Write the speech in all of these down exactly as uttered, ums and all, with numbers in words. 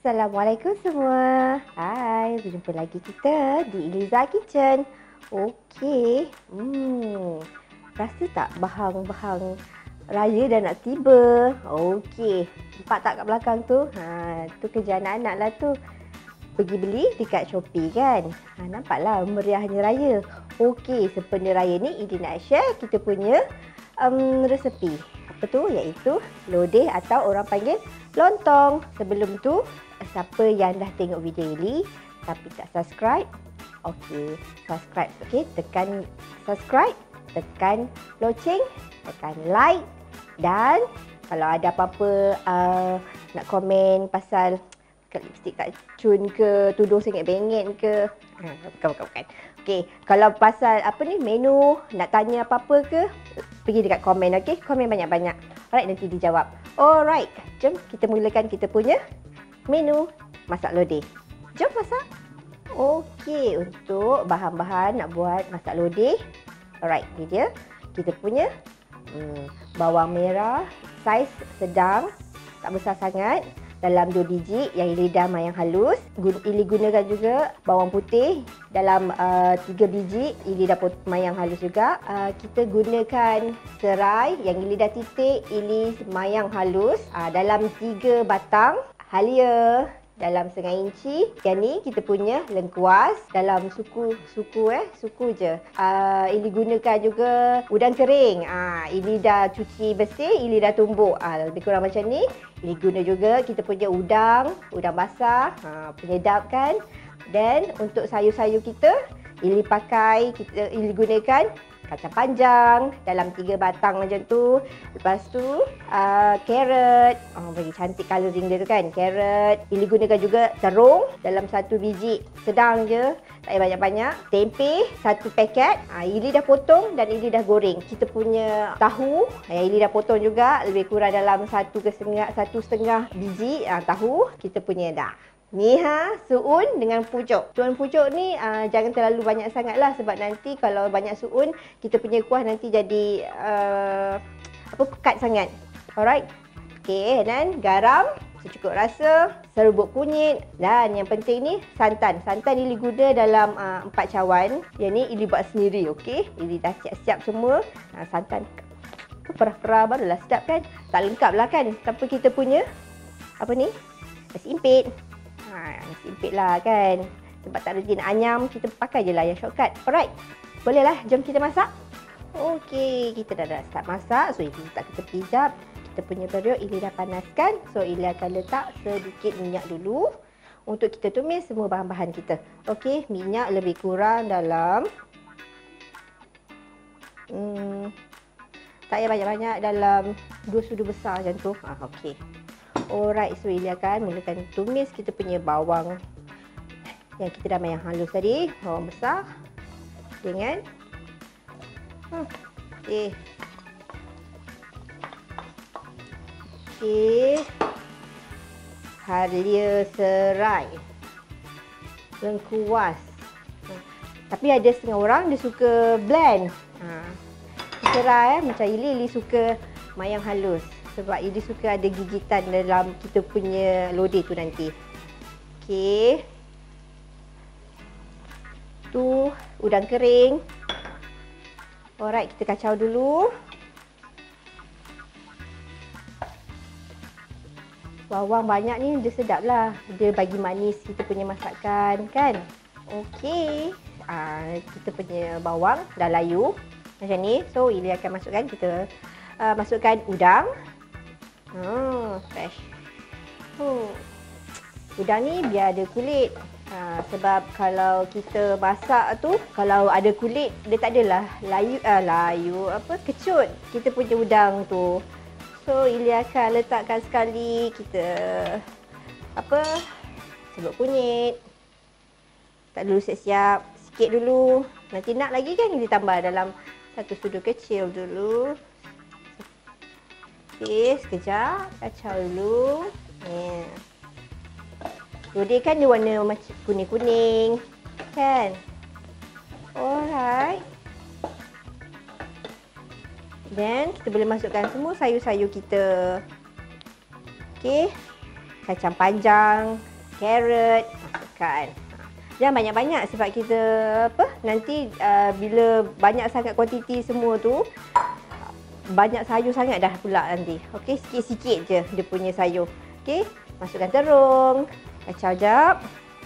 Assalamualaikum semua. Hai, berjumpa lagi kita di Iliza Kitchen. Okey. Hmm. Rasa tak bahang-bahang raya dah nak tiba. Okey. Nampak tak kat belakang tu? Ha, tu kerja anak-anak lah tu. Pergi beli dekat Shopee kan. Ha, nampaklah meriahnya raya. Okey, sempena raya ni Ili nak share kita punya um, resepi. Apa tu? Iaitu lodeh atau orang panggil lontong. Sebelum tu, siapa yang dah tengok video ini tapi tak subscribe, okey, subscribe. Okey, tekan subscribe, tekan loceng, tekan like, dan kalau ada apa-apa uh, nak komen pasal lipstick tak cun ke, tudung sengit bengit ke, ha, bukan, bukan, bukan. Okey, kalau pasal apa ni, menu, nak tanya apa-apa ke, pergi dekat komen, okey? Komen banyak-banyak. Alright, nanti dijawab. Alright, jom kita mulakan kita punya menu masak lodeh. Jom masak. Okey, untuk bahan-bahan nak buat masak lodeh. Alright, ni dia. Kita punya hmm, bawang merah saiz sedang, tak besar sangat, dalam dua biji yang lidah mayang halus. Ili gunakan juga bawang putih dalam uh, tiga biji, ili dah mayang halus juga. Uh, kita gunakan serai yang lidah titik, ili mayang halus uh, dalam tiga batang. Halia dalam setengah inci. Yang ni kita punya lengkuas dalam suku suku eh suku je. Uh, ili gunakan juga udang kering. Ah, uh, ili dah cuci bersih, ili dah tumbuk. Ah, uh, lebih kurang macam ni. Ili guna juga kita punya udang, udang basah. Ha, penyedap kan. Dan untuk sayur-sayur kita, ili pakai kita ili gunakan kacang panjang dalam tiga batang macam tu. Lepas tu uh, carrot, oh, bagi cantik colouring dia tu kan. Carrot, ili gunakan juga terung dalam satu biji, sedang je, tak payah banyak-banyak. Tempe satu paket, uh, ili dah potong dan ili dah goreng. Kita punya tahu, uh, ili dah potong juga, lebih kurang dalam satu ke setengah satu setengah biji uh, tahu. Kita punya dah. Ni ha, suun dengan pucuk. Suun pucuk ni uh, jangan terlalu banyak sangat lah, sebab nanti kalau banyak suun, kita punya kuah nanti jadi uh, apa pekat sangat. Alright. Okey, dan garam secukup rasa, serbuk kunyit, dan yang penting ni santan. Santan ili guna dalam uh, empat cawan. Yang ni ili buat sendiri, okey. Ili dah siap-siap semua. Uh, santan perah-perah barulah sedap kan. Tak lengkap lah kan tanpa kita punya apa ni, nasi impit. Ha, nasi impit lah kan. Sebab tak reti nak anyam, kita pakai je lah yang shortcut. Alright, bolehlah, jom kita masak. Okey, kita dah, dah start masak. So, Ili letak ke tepi jap. Kita punya periuk Ili dah panaskan. So, Ili akan letak sedikit minyak dulu untuk kita tumis semua bahan-bahan kita. Okey, minyak lebih kurang dalam hmm, tak payah banyak-banyak, dalam dua sudu besar macam tu. Ha, okey. Alright, so Ili akan mulakan tumis kita punya bawang yang kita dah mayang halus tadi. Bawang besar dengan hmm, okay. Okay. Halia serai, lengkuas. Hmm. Tapi ada setengah orang dia suka blend. Ha. Serai eh, macam Ili, Ili suka mayang halus. Sebab Ili suka ada gigitan dalam kita punya lodeh tu nanti. Okey. Tu udang kering. Alright, kita kacau dulu. Bawang banyak ni dia sedap lah. Dia bagi manis kita punya masakan kan. Okey. Ah, kita punya bawang dah layu macam ni. So Ili akan masukkan kita uh, masukkan udang. Hmm, fresh. Hmm. Udang ni biar ada kulit. Ha, sebab kalau kita masak tu, kalau ada kulit, dia tak adalah layu, uh, layu apa, kecut kita punya udang tu. So, Ili akan letakkan sekali kita apa, serbuk kunyit. Tak dulu siap-siap, sikit dulu. Nanti nak lagi kan, Ili tambah dalam satu sudu kecil dulu. Okey, sekejap. Kacau dulu. Yeah. Lodeh kan dia warna macam kuning-kuning. Kan? Alright. Dan kita boleh masukkan semua sayur-sayur kita. Okey. Kacang panjang, carrot, masukkan. Jangan banyak-banyak sebab kita apa nanti uh, bila banyak sangat kuantiti semua tu banyak sayur sangat dah pula nanti. Okey, sikit-sikit je dia punya sayur. Okey, masukkan terung, kacau jap.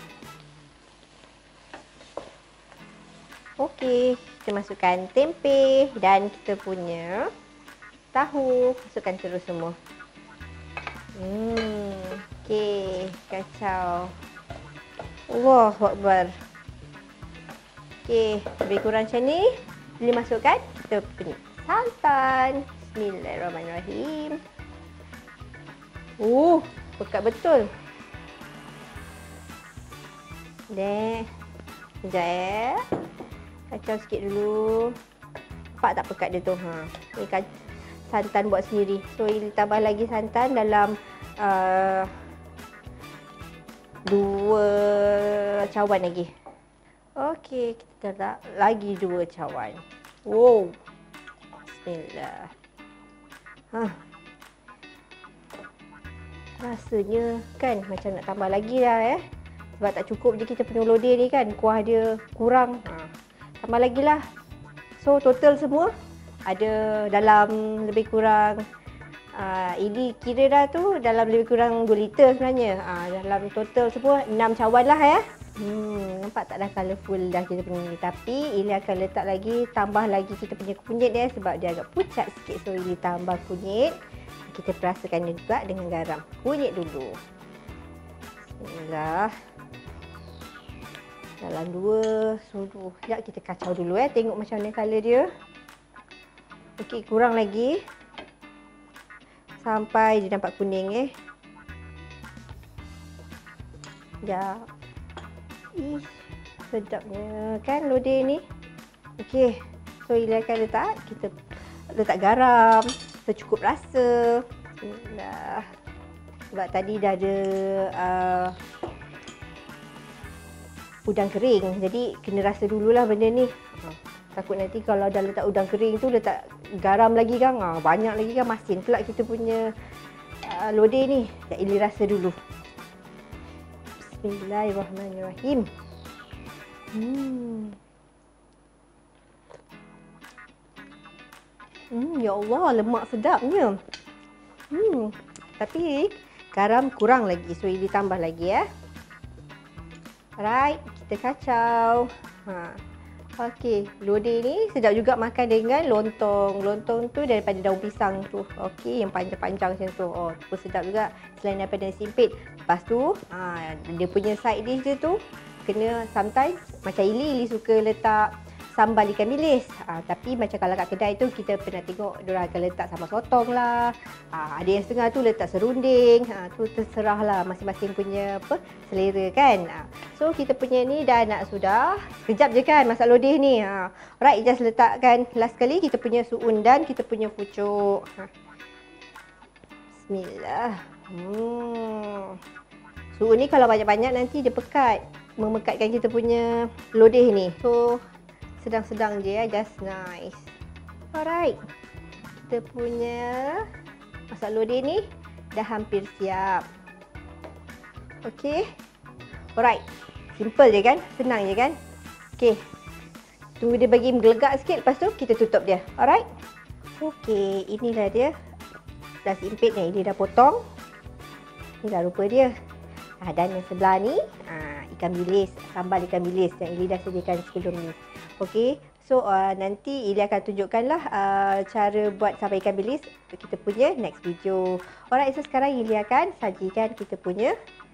Okey, kita masukkan tempe dan kita punya tahu, masukkan terus semua. Hmm, okey, kacau. Allahu Akbar. Okey, lebih kurang macam ni. Boleh masukkan kita punya santan. Bismillahirrahmanirrahim. Oh, pekat betul. Deh. Sekejap eh. Kacau sikit dulu. Nampak tak pekat dia tu? Ha. Ni kan santan buat sendiri. So, ini tambah lagi santan dalam uh, dua cawan lagi. Okey, kita letak lagi dua cawan. Wow. Bismillah. Ha. Rasanya kan macam nak tambah lagi lah eh. Sebab tak cukup je kita punya lodeh ni kan. Kuah dia kurang. Ha. Tambah lagi lah. So, total semua ada dalam lebih kurang Uh, ini kira dah tu dalam lebih kurang dua liter sebenarnya. Uh, dalam total semua enam cawan lah ya. Hmm, nampak tak dah colourful dah kita punya ni. Tapi Ili akan letak lagi, tambah lagi kita punya kunyit dia sebab dia agak pucat sikit. So Ili tambah kunyit. Kita perasakan dia juga dengan garam. Kunyit dulu. Bismillah. Dalam dua sudu. Sekejap kita kacau dulu eh. Tengok macam mana colour dia. Okey, kurang lagi. Sampai dia nampak kuning eh. Ya. Ih, sedapnya kan lodeh ni. Okey. So Ili akan letak, kita letak garam secukup rasa. Bismillah. Sebab tadi dah ada uh, udang kering. Jadi kena rasa dululah benda ni. Takut nanti kalau dah letak udang kering tu letak garam lagi kan, ha, banyak lagi kan masin pula kita punya uh, lodeh ni. Sekejap Ili rasa dulu. Bismillahirrahmanirrahim. Hmm. Hmm, ya Allah, lemak sedapnya. Hmm, tapi garam kurang lagi, so Ili tambah lagi ya. Alright, kita kacau. Ha. Okey, lodeh ni sedap juga makan dengan lontong. Lontong tu daripada daun pisang tu. Okey, yang panjang-panjang macam tu. Oh, tu sedap juga selain daripada nasi impit. Lepas tu, ha, dia punya side dish dia tu kena sometimes macam Ili, Ili suka letak sambal ikan bilis. Ha, tapi macam kalau kat kedai tu kita pernah tengok diorang akan letak sambal sotong lah. Ha, ada yang setengah tu letak serunding. Ha, tu terserah lah masing-masing punya apa selera kan. Ha, so kita punya ni dah nak sudah. Sekejap je kan masak lodeh ni. Ha, alright, just letakkan last kali kita punya suun dan kita punya pucuk. Ha. Bismillah. Hmm. Suun ni kalau banyak-banyak nanti dia pekat. Memekatkan kita punya lodeh ni. So sedang-sedang je ya, just nice. Alright, kita punya masak lodeh ni dah hampir siap. Okey. Alright, simple je kan, senang je kan. Okey, tunggu dia bagi menggelegak sikit, lepas tu kita tutup dia. Alright. Okey, inilah dia nasi impit ni, dia dah potong. Inilah rupa dia. Ha, dan yang sebelah ni ha, ikan bilis, sambal ikan bilis yang Ili dah sediakan sebelum ni. Okey, so uh, nanti Ili akan tunjukkanlah uh, cara buat sambal ikan bilis untuk kita punya next video. Alright, so sekarang Ili akan sajikan kita punya